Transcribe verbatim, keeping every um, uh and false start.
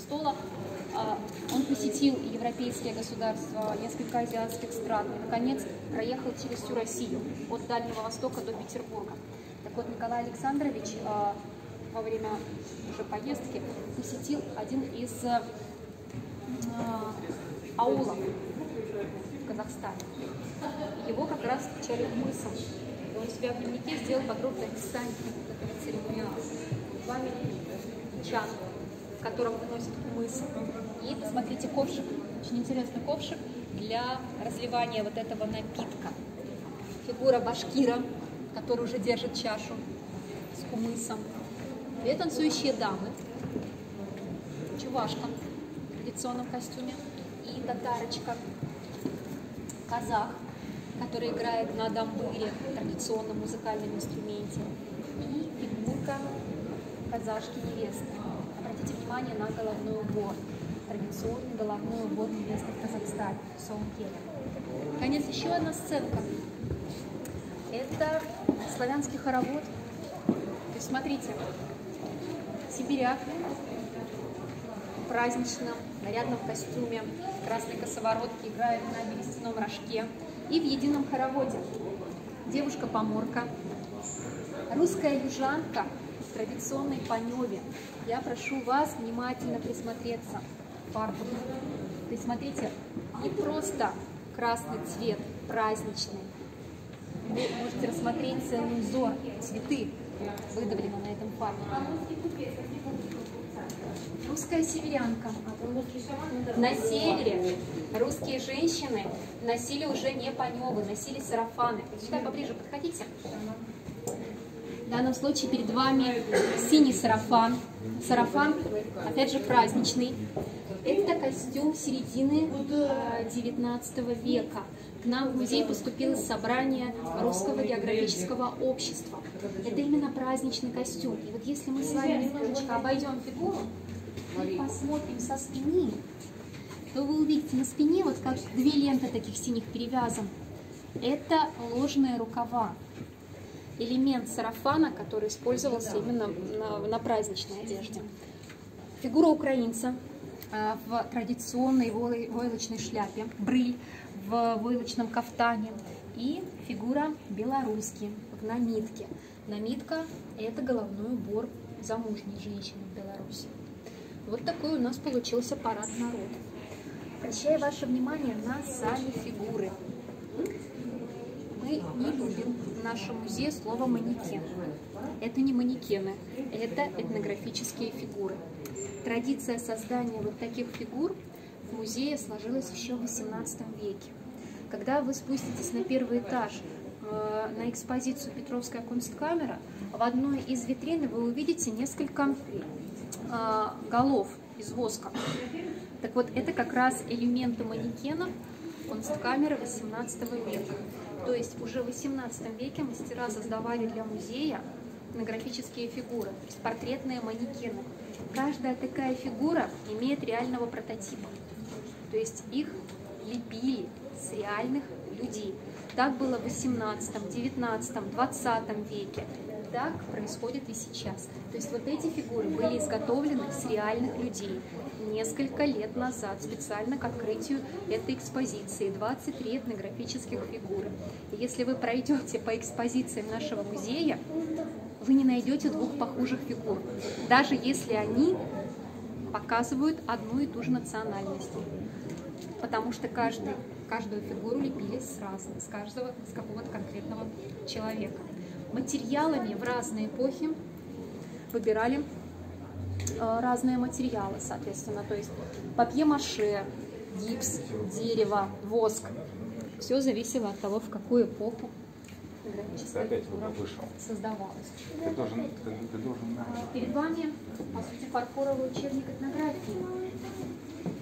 престола. Он посетил европейские государства, несколько азиатских стран и, наконец, проехал через всю Россию, от Дальнего Востока до Петербурга. Так вот, Николай Александрович во время уже поездки посетил один из аулов в Казахстане. Его как раз встречали мысом. Он у себя в дневнике сделал подробное описание этого церемониала. С вами чан, в котором выносят мысом. И посмотрите ковшик, очень интересный ковшик для разливания вот этого напитка. Фигура башкира, который уже держит чашу с кумысом. Две танцующие дамы, чувашка в традиционном костюме и татарочка, казах, который играет на дамбыре, традиционном музыкальном инструменте, и фигурка казашки-невесты. Обратите внимание на головной убор, традиционный головной убор невесты в Казахстане, Соункеля. Наконец, еще одна сценка. Это славянский хоровод. То есть, смотрите, сибиряк в праздничном, нарядном костюме, в красной косоворотке играет на берестяном рожке и в едином хороводе. Девушка-поморка, русская южанка в традиционной паневе. Я прошу вас внимательно присмотреться к фартуку. То есть, смотрите, не просто красный цвет, праздничный. Вы можете рассмотреть целый узор, цветы выдавлены на этом фартуке. Русская северянка. На севере русские женщины носили уже не паневы, носили сарафаны. Сюда поближе подходите. В данном случае перед вами синий сарафан. Сарафан, опять же, праздничный. Это костюм середины девятнадцатого века. К нам в музей поступило собрание Русского географического общества. Это именно праздничный костюм. И вот если мы с вами немножечко обойдем фигуру и посмотрим со спины, то вы увидите на спине, вот как две ленты таких синих перевязан. Это ложные рукава. Элемент сарафана, который использовался именно на, на праздничной одежде. Фигура украинца в традиционной войлочной шляпе, брыль в войлочном кафтане и фигура белорусски в намитке. Намитка – это головной убор замужней женщины в Беларуси. Вот такой у нас получился парад народа. Обращаю ваше внимание на сами фигуры. Мы не любим в нашем музее слово манекен. Это не манекены, это этнографические фигуры. Традиция создания вот таких фигур в музее сложилась еще в восемнадцатом веке. Когда вы спуститесь на первый этаж э, на экспозицию «Петровская кунсткамера», в одной из витрин вы увидите несколько э, голов из воска. Так вот, это как раз элементы манекенов кунсткамеры восемнадцатого века. То есть уже в восемнадцатом веке мастера создавали для музея этнографические фигуры, то есть портретные манекены. Каждая такая фигура имеет реального прототипа, то есть их лепили с реальных людей. Так было в восемнадцатом, девятнадцатом, двадцатом веке. Так происходит и сейчас. То есть вот эти фигуры были изготовлены с реальных людей несколько лет назад, специально к открытию этой экспозиции. двадцать три этнографических фигуры. И если вы пройдете по экспозициям нашего музея, вы не найдете двух похожих фигур, даже если они показывают одну и ту же национальность. Потому что каждый, каждую фигуру лепили с разных, с каждого, с какого-то конкретного человека. Материалами в разные эпохи выбирали э, разные материалы, соответственно, то есть папье-маше, гипс, дерево, воск. Все зависело от того, в какую эпоху создавалась. Ты должен, ты, ты должен... Перед вами, по сути, фарфоровый учебник этнографии.